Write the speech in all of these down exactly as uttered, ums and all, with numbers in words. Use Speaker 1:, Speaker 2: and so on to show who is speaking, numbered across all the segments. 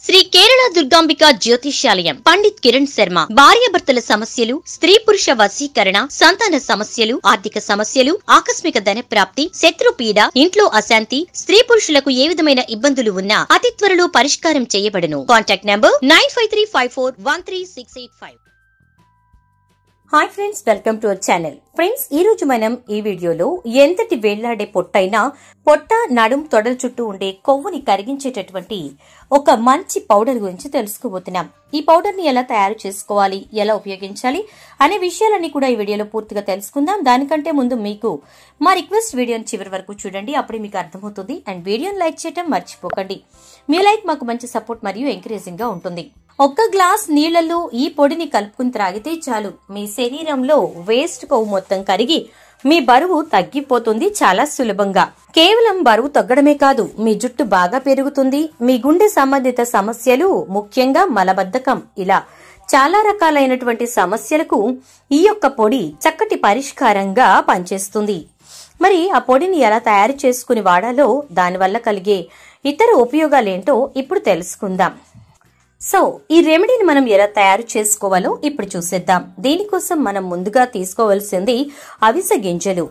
Speaker 1: శ్రీ కేరళ దుర్గాంబిక జ్యోతిష్యాలయం పండిత్ కిరణ్ శర్మ భార్యాభర్తల సమస్యలు, స్త్రీ పురుష వశీకరణ, సంతాన సమస్యలు, ఆర్థిక సమస్యలు, ఆకస్మిక ధన ప్రాప్తి, శత్రుపీడ, ఇంట్లో అశాంతి, స్త్రీ పురుషులకు ఏ విధమైన ఇబ్బందులు ఉన్నా అతి త్వరలో పరిష్కారం చేయబడును. Contact number nine five three five four one three six eight five. Hi friends, welcome to our channel. Friends, ఈ రోజు మనం ఈ వీడియోలో ఎంతటి వేళ్లాడే పొట్టైనా పొట్ట, నడుం, తొడల చుట్టూ ఉండే కొవ్వుని కరిగించేటటువంటి ఒక మంచి పౌడర్ గురించి తెలుసుకోబోతున్నాం. ఈ పౌడర్ ని ఎలా తయారు చేసుకోవాలి, ఎలా ఉపయోగించాలి అనే విషయాలన్నీ కూడా ఈ వీడియోలో పూర్తిగా తెలుసుకుందాం. దానికంటే ముందు మీకు మా రిక్వెస్ట్ వీడియోని చివరి వరకు చూడండి, అప్పుడే మీకు అర్థమవుతుంది. అండ్ వీడియోని లైక్ చేయడం మర్చిపోకండి. మీ లైక్ మాకు మంచి సపోర్ట్ మరియు ఎంకరేజింగ్ గా ఉంటుంది. ఒక్క గ్లాస్ నీళ్లలో ఈ పొడిని కలుపుకుని త్రాగితే చాలు, మీ శరీరంలో వేస్ట్ కొవ్వు మొత్తం కరిగి మీ బరువు తగ్గిపోతుంది చాలా సులభంగా. కేవలం బరువు తగ్గడమే కాదు, మీ జుట్టు బాగా పెరుగుతుంది. మీ గుండె సంబంధిత సమస్యలు, ముఖ్యంగా మలబద్ధకం, ఇలా చాలా రకాలైనటువంటి సమస్యలకు ఈ యొక్క పొడి చక్కటి పరిష్కారంగా పనిచేస్తుంది. మరి ఆ పొడిని ఎలా తయారు చేసుకుని వాడాలో, దానివల్ల కలిగే ఇతర ఉపయోగాలేంటో ఇప్పుడు తెలుసుకుందాం. సో ఈ రెమెడీని మనం ఎలా తయారు చేసుకోవాలో ఇప్పుడు చూసేద్దాం. దీనికోసం మనం ముందుగా తీసుకోవాల్సింది అవిసె గింజలు.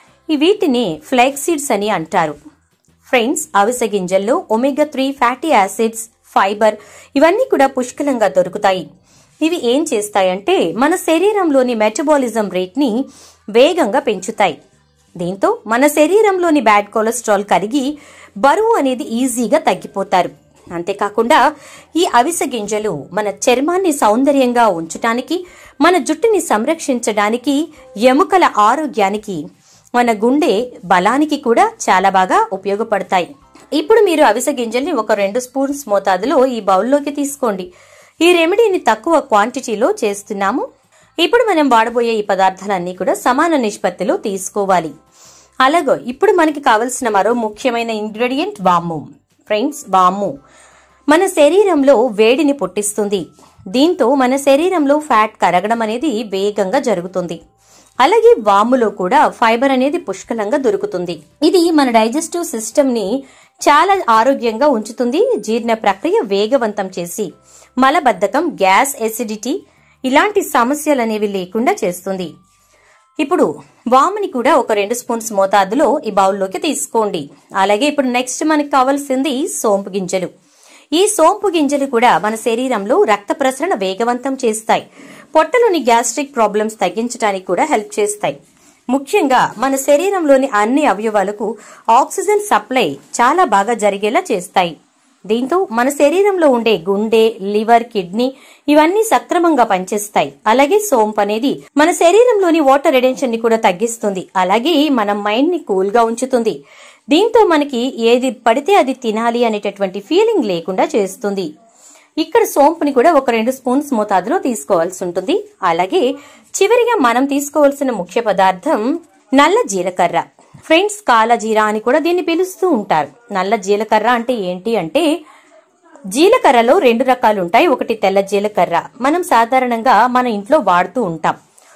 Speaker 1: వీటిని ఫ్లాక్స్ సీడ్స్ అని అంటారు. ఫ్రెండ్స్, అవిసె గింజల్లో omega three fatty acids, fibre ఇవన్నీ కూడా పుష్కలంగా దొరుకుతాయి. ఇవి ఏం చేస్తాయంటే మన శరీరంలోని మెటబాలిజం రేట్ ని వేగంగా పెంచుతాయి. దీంతో మన శరీరంలోని బ్యాడ్ కొలెస్ట్రాల్ కరిగి బరువు అనేది ఈజీగా తగ్గిపోతారు. అంతేకాకుండా ఈ అవిసె గింజలు మన చర్మాన్ని సౌందర్యంగా ఉంచడానికి, మన జుట్టుని సంరక్షించడానికి, ఎముకల ఆరోగ్యానికి, మన గుండె బలానికి కూడా చాలా బాగా ఉపయోగపడతాయి. ఇప్పుడు మీరు అవిసె గింజల్ని ఒక రెండు స్పూన్స్ మోతాదులో ఈ బౌల్లోకి తీసుకోండి. ఈ రెమెడీని తక్కువ క్వాంటిటీలో చేస్తున్నాము. ఇప్పుడు మనం వాడబోయే ఈ పదార్థాలన్నీ కూడా సమాన నిష్పత్తిలో తీసుకోవాలి. అలాగే ఇప్పుడు మనకి కావలసిన మరో ముఖ్యమైన ఇంగ్రీడియంట్ వాము. ఫ్రెండ్స్, వాము మన శరీరంలో వేడిని పుట్టిస్తుంది. దీంతో మన శరీరంలో ఫ్యాట్ కరగడం అనేది వేగంగా జరుగుతుంది. అలాగే వాములో కూడా ఫైబర్ అనేది పుష్కలంగా దొరుకుతుంది. ఇది మన డైజెస్టివ్ సిస్టమ్ ని చాలా ఆరోగ్యంగా ఉంచుతుంది. జీర్ణ ప్రక్రియ వేగవంతం చేసి మలబద్ధకం, గ్యాస్, ఎసిడిటీ ఇలాంటి సమస్యలు అనేవి లేకుండా చేస్తుంది. ఇప్పుడు వాముని కూడా ఒక రెండు స్పూన్స్ మోతాదులో ఈ బౌల్లోకి తీసుకోండి. అలాగే ఇప్పుడు నెక్స్ట్ మనకి కావాల్సింది సోంపు గింజలు. ఈ సోంపు గింజలు కూడా మన శరీరంలో రక్త ప్రసరణ వేగవంతం చేస్తాయి. పొట్టలోని గ్యాస్ట్రిక్ ప్రాబ్లమ్స్ తగ్గించడానికి కూడా హెల్ప్ చేస్తాయి. ముఖ్యంగా మన శరీరంలోని అన్ని అవయవాలకు ఆక్సిజన్ సప్లై చాలా బాగా జరిగేలా చేస్తాయి. దీంతో మన శరీరంలో ఉండే గుండె, లివర్, కిడ్నీ ఇవన్నీ సక్రమంగా పనిచేస్తాయి. అలాగే సోంపు అనేది మన శరీరంలోని వాటర్ రిటెన్షన్ ని కూడా తగ్గిస్తుంది. అలాగే మన మైండ్ ని కూల్ గా ఉంచుతుంది. దీంతో మనకి ఏది పడితే అది తినాలి అనేటటువంటి ఫీలింగ్ లేకుండా చేస్తుంది. ఇక్కడ సోంపుని కూడా ఒక రెండు స్పూన్స్ మోతాదులో తీసుకోవాల్సి ఉంటుంది. అలాగే చివరిగా మనం తీసుకోవాల్సిన ముఖ్య పదార్థం నల్ల జీలకర్ర. ఫ్రెండ్స్, కాల జీరా అని కూడా దీన్ని పిలుస్తూ ఉంటారు. నల్ల జీలకర్ర అంటే ఏంటి అంటే, జీలకర్రలో రెండు రకాలు ఉంటాయి. ఒకటి తెల్ల జీలకర్ర, మనం సాధారణంగా మన ఇంట్లో వాడుతూ ఉంటాం.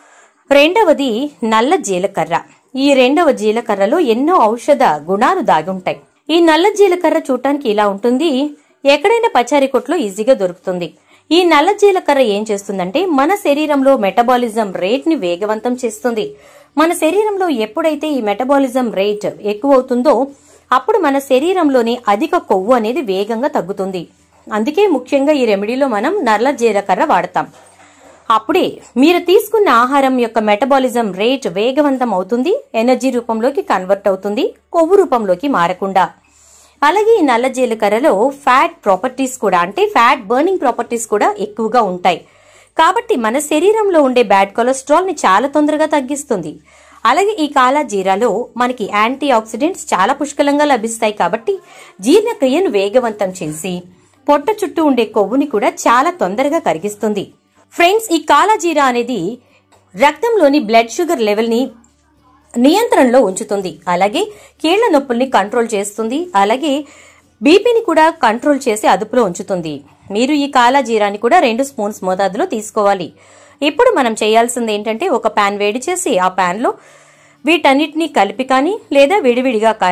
Speaker 1: రెండవది నల్ల జీలకర్ర. ఈ రెండవ జీలకర్రలో ఎన్నో ఔషధ గుణాలు దాగుంటాయి. ఈ నల్ల జీలకర్ర చూడటానికి ఇలా ఉంటుంది. ఎక్కడైనా పచారీ కొట్లో ఈజీగా దొరుకుతుంది. ఈ నల్ల జీలకర్ర ఏం చేస్తుందంటే మన శరీరంలో మెటబాలిజం రేట్ ని వేగవంతం చేస్తుంది. మన శరీరంలో ఎప్పుడైతే ఈ మెటబాలిజం రేట్ ఎక్కువ అవుతుందో అప్పుడు మన శరీరంలోని అధిక కొవ్వు అనేది వేగంగా తగ్గుతుంది. అందుకే ముఖ్యంగా ఈ రెమెడీలో మనం నల్ల జీలకర్ర వాడతాం. అప్పుడే మీరు తీసుకున్న ఆహారం యొక్క మెటబాలిజం రేట్ వేగవంతం అవుతుంది, ఎనర్జీ రూపంలోకి కన్వర్ట్ అవుతుంది, కొవ్వు రూపంలోకి మారకుండా. అలాగే ఈ నల్ల జీలకర్రలో ఫ్యాట్ ప్రాపర్టీస్ కూడా, అంటే ఫ్యాట్ బర్నింగ్ ప్రాపర్టీస్ కూడా ఎక్కువగా ఉంటాయి. కాబట్టి మన శరీరంలో ఉండే బ్యాడ్ కొలెస్ట్రాల్ ని చాలా తొందరగా తగ్గిస్తుంది. అలాగే ఈ కాలా జీరాలో మనకి యాంటీ ఆక్సిడెంట్స్ చాలా పుష్కలంగా లభిస్తాయి. కాబట్టి జీర్ణక్రియను వేగవంతం చేసి పొట్ట చుట్టూ ఉండే కొవ్వుని కూడా చాలా తొందరగా కరిగిస్తుంది. ఫ్రెండ్స్, ఈ కాలా జీరా అనేది రక్తంలోని బ్లడ్ షుగర్ లెవెల్ ని నియంత్రణలో ఉంచుతుంది. అలాగే కీళ్ల నొప్పుల్ని కంట్రోల్ చేస్తుంది. అలాగే బీపీని కూడా కంట్రోల్ చేసి అదుపులో ఉంచుతుంది. మీరు ఈ కాలా జీరాని కూడా రెండు స్పూన్స్ మోతాదులో తీసుకోవాలి. ఇప్పుడు మనం చేయాల్సింది ఏంటంటే, ఒక పాన్ వేడి చేసి ఆ పాన్ లో వీటన్నిటిని కలిపి కానీ లేదా విడివిడిగా కానీ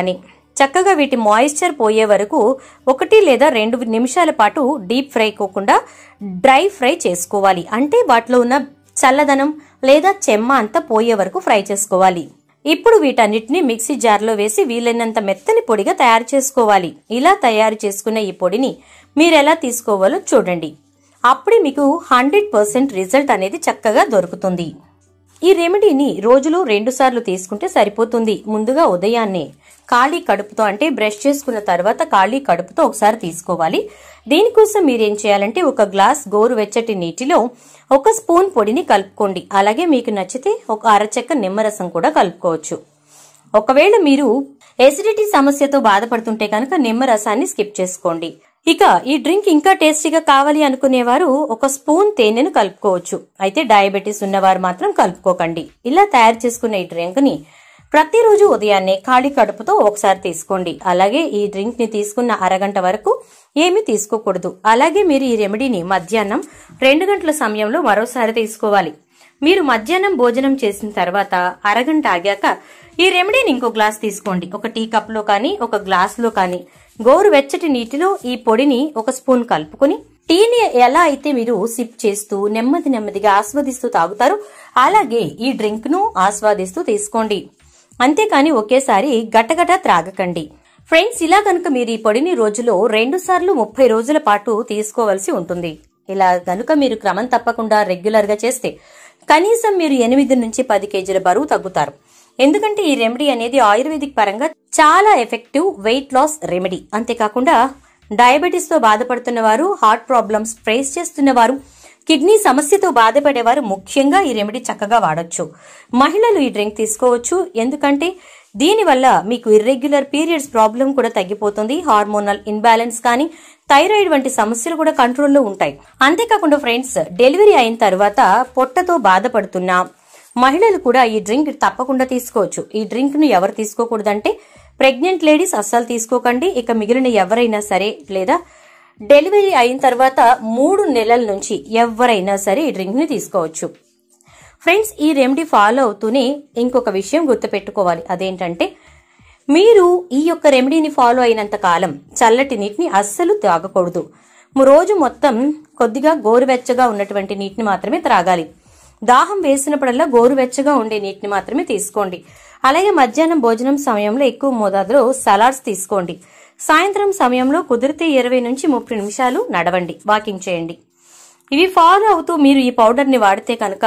Speaker 2: చక్కగా వీటి మాయిశ్చర్ పోయే వరకు ఒకటి లేదా రెండు నిమిషాల పాటు డీప్ ఫ్రై కాకుండా డ్రై ఫ్రై చేసుకోవాలి. అంటే వాటిలో ఉన్న చల్లదనం లేదా చెమ్మ అంతా పోయే వరకు ఫ్రై చేసుకోవాలి. ఇప్పుడు వీటన్నిటిని మిక్సీ జార్లో వేసి వీలైనంత మెత్తని పొడిగా తయారు చేసుకోవాలి. ఇలా తయారు చేసుకున్న ఈ పొడిని మీరు ఎలా తీసుకోవాలో చూడండి. అప్పుడే మీకు హండ్రెడ్ పర్సెంట్ రిజల్ట్ అనేది చక్కగా దొరుకుతుంది. ఈ రెమెడీని రోజులో రెండు సార్లు తీసుకుంటే సరిపోతుంది. ముందుగా ఉదయాన్నే ఖాళీ కడుపుతో అంటే బ్రష్ చేసుకున్న తర్వాత ఖాళీ కడుపుతో ఒకసారి తీసుకోవాలి. దీనికోసం మీరేం చేయాలంటే ఒక గ్లాస్ గోరువెచ్చటి నీటిలో ఒక స్పూన్ పొడిని కలుపుకోండి. అలాగే మీకు నచ్చితే ఒక అరచెక్క నిమ్మరసం కూడా కలుపుకోవచ్చు. ఒకవేళ మీరు ఎసిడిటీ సమస్యతో బాధపడుతుంటే కనుక నిమ్మరసాన్ని స్కిప్ చేసుకోండి. ఇక ఈ డ్రింక్ ఇంకా టేస్టీగా కావాలి అనుకునేవారు ఒక స్పూన్ తేనెను కలుపుకోవచ్చు. అయితే డయాబెటీస్ ఉన్నవారు మాత్రం కలుపుకోకండి. ఇలా తయారు చేసుకున్న ఈ డ్రింక్ ని ప్రతిరోజు ఉదయాన్నే ఖాళీ కడుపుతో ఒకసారి తీసుకోండి. అలాగే ఈ డ్రింక్ ని తీసుకున్న అరగంట వరకు ఏమీ తీసుకోకూడదు. అలాగే మీరు ఈ రెమెడీని మధ్యాహ్నం రెండు గంటల సమయంలో మరోసారి తీసుకోవాలి. మీరు మధ్యాహ్నం భోజనం చేసిన తర్వాత అరగంట ఆగాక ఈ రెమెడీని ఇంకో గ్లాస్ తీసుకోండి. ఒక టీ కప్ లో కానీ ఒక గ్లాస్ లో కానీ గోరువెచ్చటి నీటిలో ఈ పొడిని ఒక స్పూన్ కలుపుకుని టీని ఎలా అయితే మీరు సిప్ చేస్తూ నెమ్మది నెమ్మదిగా ఆస్వాదిస్తూ తాగుతారో అలాగే ఈ డ్రింక్ ను ఆస్వాదిస్తూ తీసుకోండి. అంతేకాని ఒకేసారి గటగట త్రాగకండి. ఫ్రెండ్స్, ఇలా కనుక మీరు ఈ పొడిని రోజులో రెండు సార్లు ముప్పై రోజుల పాటు తీసుకోవాల్సి ఉంటుంది. ఇలా కనుక మీరు క్రమం తప్పకుండా రెగ్యులర్ గా చేస్తే కనీసం మీరు ఎనిమిది నుంచి పది కేజీల బరువు తగ్గుతారు. ఎందుకంటే ఈ రెమెడీ అనేది ఆయుర్వేదిక్ పరంగా చాలా ఎఫెక్టివ్ వెయిట్ లాస్ రెమెడీ. అంతేకాకుండా డయాబెటీస్ తో బాధపడుతున్న వారు, హార్ట్ ప్రాబ్లమ్స్ ఫేస్ చేస్తున్న వారు, కిడ్నీ సమస్యతో బాధపడేవారు ముఖ్యంగా ఈ రెమెడీ చక్కగా వాడొచ్చు. మహిళలు ఈ డ్రింక్ తీసుకోవచ్చు. ఎందుకంటే దీనివల్ల మీకు ఇర్రెగ్యులర్ పీరియడ్స్ ప్రాబ్లం కూడా తగ్గిపోతుంది. హార్మోనల్ ఇన్బ్యాలెన్స్ కానీ థైరాయిడ్ వంటి సమస్యలు కూడా కంట్రోల్లో ఉంటాయి. అంతేకాకుండా ఫ్రెండ్స్, డెలివరీ అయిన తర్వాత పొట్టతో బాధపడుతున్న మహిళలు కూడా ఈ డ్రింక్ తప్పకుండా తీసుకోవచ్చు. ఈ డ్రింక్ ను ఎవరు తీసుకోకూడదంటే ప్రెగ్నెంట్ లేడీస్ అస్సలు తీసుకోకండి. ఇక మిగిలిన ఎవరైనా సరే లేదా డెలివరీ అయిన తర్వాత మూడు నెలల నుంచి ఎవరైనా సరే ఈ డ్రింక్ ని తీసుకోవచ్చు. ఫ్రెండ్స్, ఈ రెమెడీ ఫాలో అవుతూనే ఇంకొక విషయం గుర్తుపెట్టుకోవాలి. అదేంటంటే మీరు ఈ యొక్క రెమెడీని ఫాలో అయినంత కాలం చల్లటి నీటిని అస్సలు తాగకూడదు. రోజు మొత్తం కొద్దిగా గోరువెచ్చగా ఉన్నటువంటి నీటిని మాత్రమే త్రాగాలి. దాహం వేసినప్పుడల్లా గోరువెచ్చగా ఉండే నీటిని మాత్రమే తీసుకోండి. అలాగే మధ్యాహ్నం భోజనం సమయంలో ఎక్కువ మోతాదులో సలాడ్స్ తీసుకోండి. సాయంత్రం సమయంలో కుదిరితే ఇరవై నుంచి ముప్పై నిమిషాలు నడవండి, వాకింగ్ చేయండి. ఇవి ఫాలో అవుతూ మీరు ఈ పౌడర్ ని వాడితే కనుక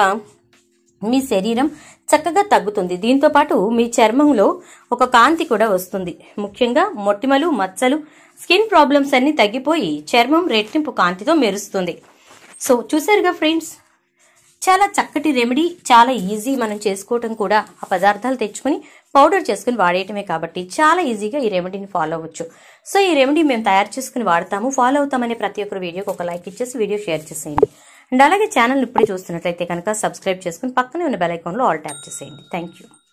Speaker 2: మీ శరీరం చక్కగా తగ్గుతుంది. దీంతో పాటు మీ చర్మంలో ఒక కాంతి కూడా వస్తుంది. ముఖ్యంగా మొటిమలు, మచ్చలు, స్కిన్ ప్రాబ్లమ్స్ అన్ని తగ్గిపోయి చర్మం రెట్టింపు కాంతితో మెరుస్తుంది. సో చూసారుగా ఫ్రెండ్స్, చాలా చక్కటి రెమెడీ, చాలా ఈజీ మనం చేసుకోవటం కూడా. ఆ పదార్థాలు తెచ్చుకుని పౌడర్ చేసుకుని వాడేయటమే కాబట్టి చాలా ఈజీగా ఈ రెమెడీని ఫాలో అవ్వచ్చు. సో ఈ రెమెడీ మేము తయారు చేసుకుని వాడతాము, ఫాలో అవుతామని ప్రతి ఒక్కరు వీడియోకి ఒక లైక్ ఇచ్చేసి వీడియో షేర్ చేసేయండి. అండ్ అలాగే ఛానల్ ఇప్పుడే చూస్తున్నట్లయితే కనుక సబ్స్క్రైబ్ చేసుకుని పక్కనే ఉన్న బెల్ ఐకాన్లో ఆల్ ట్యాప్ చేసేయండి. Thank you.